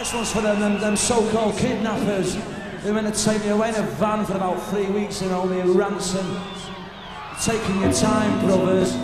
This one's for them so-called kidnappers who meant to take me away in a van for about 3 weeks and owe me a ransom. Taking your time, brothers.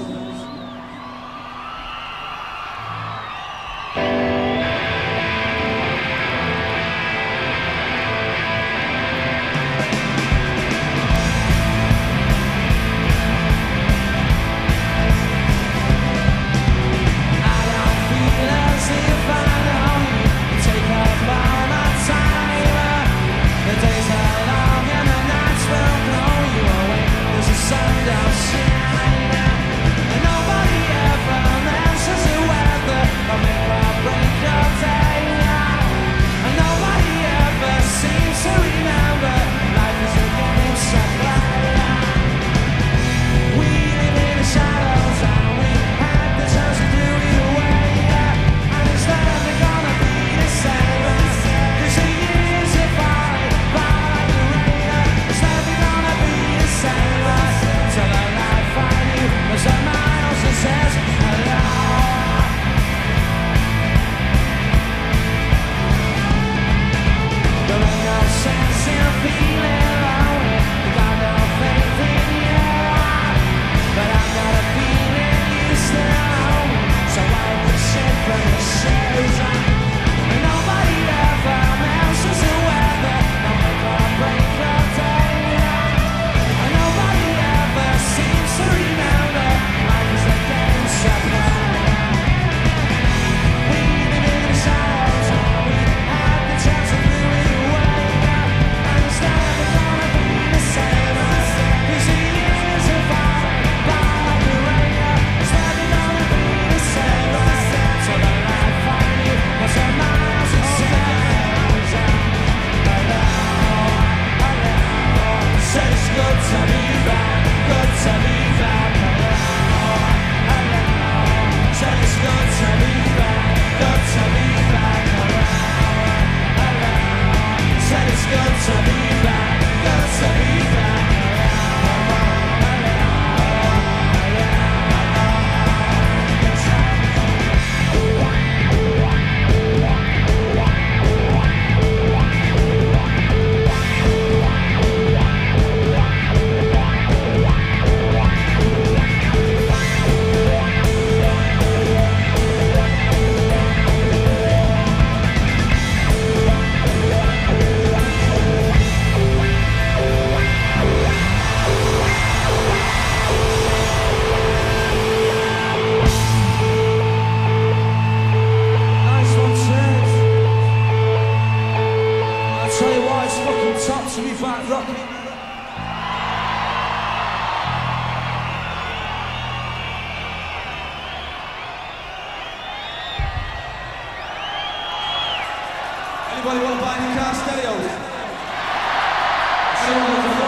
Anybody want to buy any car stereos?